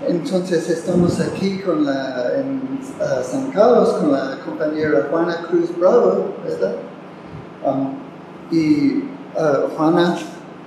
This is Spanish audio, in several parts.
Entonces estamos aquí en San Carlos con la compañera Juana Cruz Bravo, ¿verdad? Juana,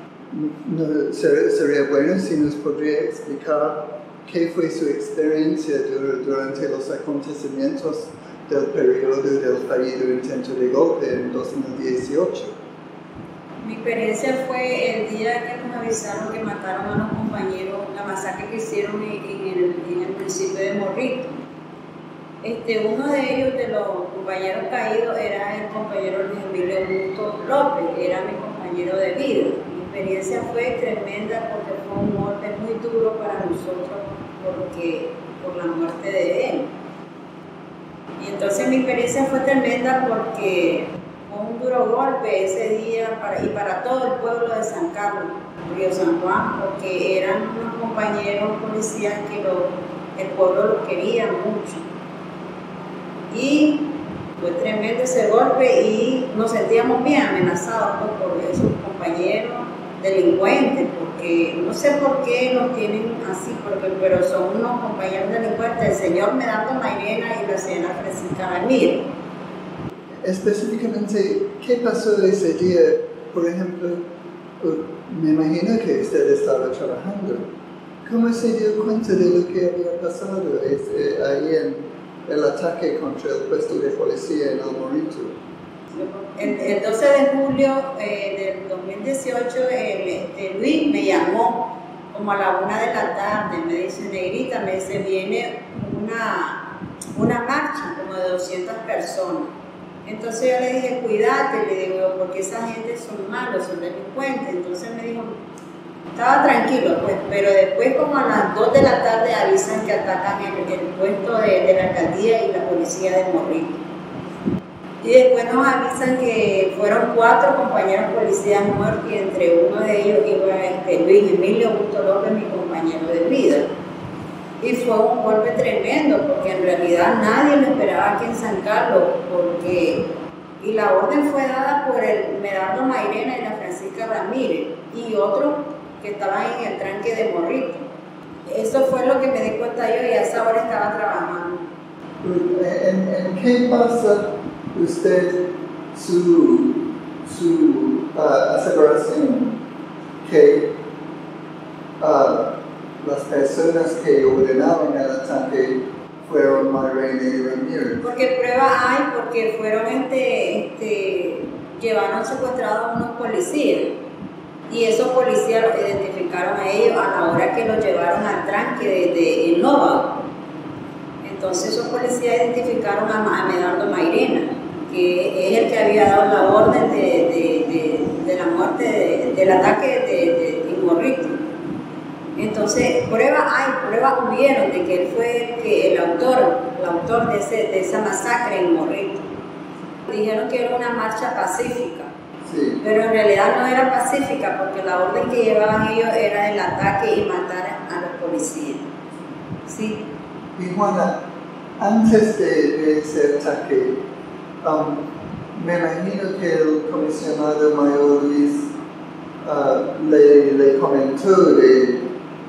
sería bueno si nos podría explicar qué fue su experiencia durante los acontecimientos del periodo del fallido intento de golpe en 2018. Mi experiencia fue el día que nos avisaron que mataron a los compañeros, la masacre que hicieron en el municipio de Morrito. Uno de ellos, de los compañeros caídos, era el compañero Luis Emilio Augusto López, era mi compañero de vida. Mi experiencia fue tremenda porque fue un golpe muy duro para nosotros por la muerte de él. Y entonces mi experiencia fue tremenda porque fue un duro golpe ese día para todo el pueblo de San Carlos, Río San Juan, porque eran unos compañeros policías que el pueblo los quería mucho. Y fue tremendo ese golpe y nos sentíamos bien amenazados por esos compañeros delincuentes, porque no sé por qué nos tienen así, pero son unos compañeros delincuentes, el señor Medardo Mairena y la señora Francisca Ramírez. Específicamente, ¿qué pasó ese día? Por ejemplo, me imagino que usted estaba trabajando. ¿Cómo se dio cuenta de lo que había pasado ahí en el ataque contra el puesto de policía en El Morrito? El 12 de julio del 2018, Luis me llamó como a la 1 de la tarde, me dice, Negrita, me dice, viene una marcha como de 200 personas. Entonces yo le dije, cuídate, le digo, porque esa gente son malos, son delincuentes. Entonces me dijo, estaba tranquilo, pues, pero después como a las 2 de la tarde avisan que atacan el puesto de la alcaldía y la policía de Morrito. Y después nos avisan que fueron 4 compañeros policías muertos y entre uno de ellos iba Luis Emilio Augusto López, mi compañero de vida. Y fue un golpe tremendo porque en realidad nadie lo esperaba aquí en San Carlos y la orden fue dada por el Medardo Mairena y la Francisca Ramírez y otros que estaban en el tranque de Morrito. Eso fue lo que me di cuenta yo y a esa hora estaba trabajando. ¿En qué pasa usted su aseveración que las personas que ordenaron el ataque fueron Mairena y Ramírez? Porque pruebas hay, porque fueron llevaron secuestrados a unos policías y esos policías los identificaron a ellos a la hora que los llevaron al tranque de Innova. Entonces esos policías identificaron a Medardo Mairena, que es el que había dado la orden de la muerte, del ataque de Morrito. Entonces, pruebas hubieron de que él fue el autor de esa masacre en Morrito. Dijeron que era una marcha pacífica, sí, pero en realidad no era pacífica porque la orden que llevaban ellos era el ataque y matar a los policías. Sí. Y Juana, antes de ese ataque, me imagino que el comisionado mayor Luis le comentó de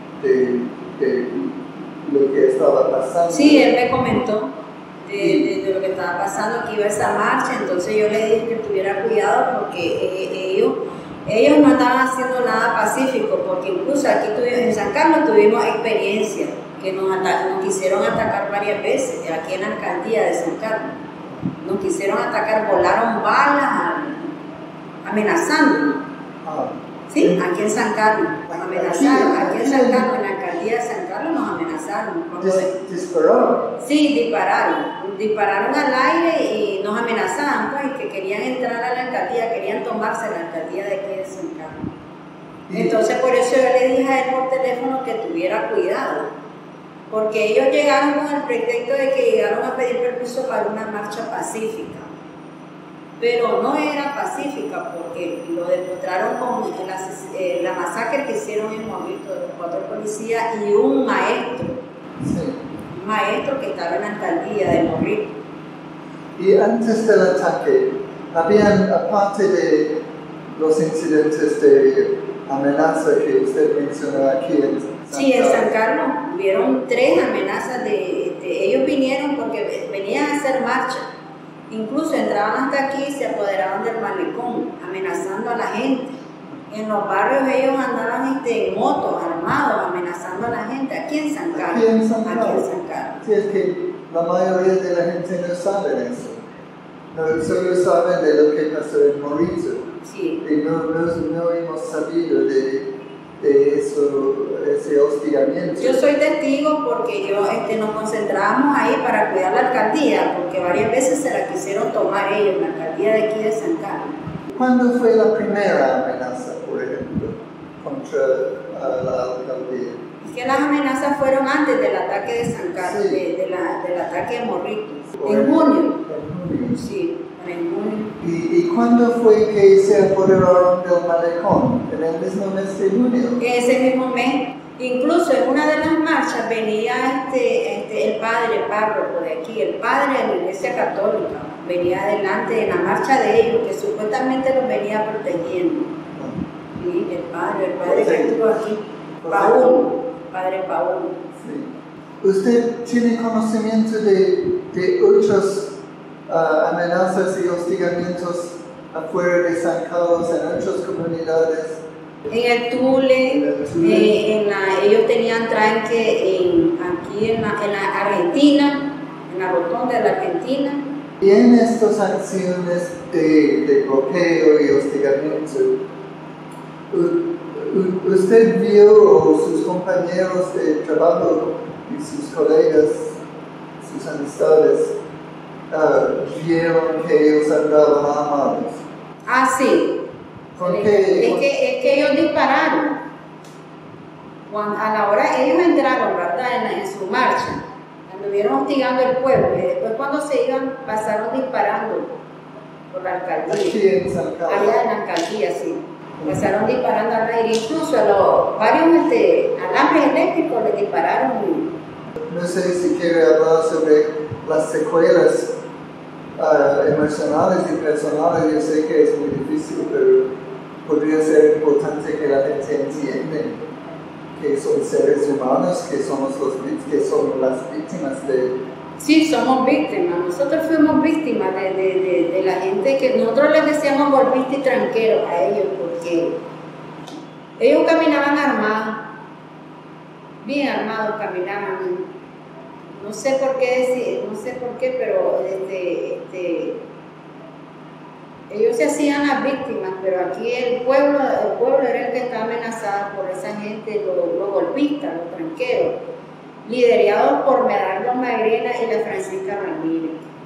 lo que estaba pasando. Sí, él me comentó de lo que estaba pasando, que iba a esa marcha, entonces yo le dije que tuviera cuidado porque ellos no estaban haciendo nada pacífico, porque incluso aquí en San Carlos tuvimos experiencia que nos quisieron atacar varias veces, aquí en la alcaldía de San Carlos. Nos quisieron atacar, volaron balas, amenazándonos. Sí, aquí en San Carlos, nos amenazaron, aquí en San Carlos, en la alcaldía de San Carlos nos amenazaron. ¿Dispararon? Sí, dispararon al aire y nos amenazaban, pues, que querían entrar a la alcaldía, querían tomarse la alcaldía de aquí de San Carlos. Entonces por eso yo le dije a él por teléfono que tuviera cuidado, porque ellos llegaron con el pretexto de que llegaron a pedir permiso para una marcha pacífica. Pero no era pacífica porque lo demostraron con la masacre que hicieron en Morrito de los 4 policías y un maestro. Sí. Un maestro que estaba en la alcaldía de Morrito. Y antes del ataque, habían, aparte de los incidentes de amenaza que usted mencionó aquí en Sí, en San Carlos hubieron 3 amenazas ellos vinieron porque venían a hacer marcha. Incluso entraban hasta aquí y se apoderaban del malecón, amenazando a la gente. En los barrios ellos andaban en motos, armados, amenazando a la gente. Aquí en San Carlos. Aquí en San Carlos. Aquí en San Carlos. Sí, es que la mayoría de la gente no sabe eso. No, solo saben de lo que pasó en Mauricio. Sí. Y no hemos sabido de eso, ese hostigamiento. Yo soy testigo porque nos concentrábamos ahí para cuidar la alcaldía, porque varias veces se la quisieron tomar ellos, la alcaldía de aquí de San Carlos. ¿Cuándo fue la primera amenaza, por ejemplo, contra la alcaldía? Es que las amenazas fueron antes del ataque de San Carlos, Sí. del ataque de Morrito. ¿O En junio. En junio. Sí, en junio. ¿Y cuándo fue que se apoderaron del malecón? ¿En el mismo mes de junio? Ese mismo mes, incluso en una de las marchas venía el padre párroco de aquí, el padre de la Iglesia Católica, venía adelante en la marcha de ellos, que supuestamente los venía protegiendo. Sí, el padre que estuvo aquí, padre Paul. Sí. ¿Usted tiene conocimiento de otras amenazas y hostigamientos afuera de San Carlos en otras comunidades? En el Tule, ellos tenían tranque aquí en la Argentina, en la rotonda de la Argentina. Y en estas acciones de bloqueo y hostigamiento, ¿usted vio o sus compañeros de trabajo y sus colegas, sus amistades, vieron que ellos andaban armados? Ah, sí. ¿Por qué? Es que ellos dispararon. A la hora ellos entraron, ¿verdad? En su marcha, anduvieron hostigando el pueblo y después cuando se iban pasaron disparando por la alcaldía. Aquí en San Carlos. Allá en la alcaldía, sí. Pasaron disparando al aire, incluso a varios alambres eléctricos les dispararon. No sé si quiere hablar sobre las secuelas emocionales y personales. Yo sé que es muy difícil, pero podría ser importante que la gente entienda que son seres humanos, que somos que son las víctimas de... Sí, somos víctimas. Nosotros fuimos víctimas de la gente que nosotros les decíamos golpistas y tranqueros a ellos, porque ellos caminaban armados, bien armados caminaban. No sé por qué, pero ellos se hacían las víctimas, pero aquí el pueblo era el que estaba amenazado por esa gente, los golpistas, los tranqueros, liderados por Meraldo Magrena y la Francisca Ramírez.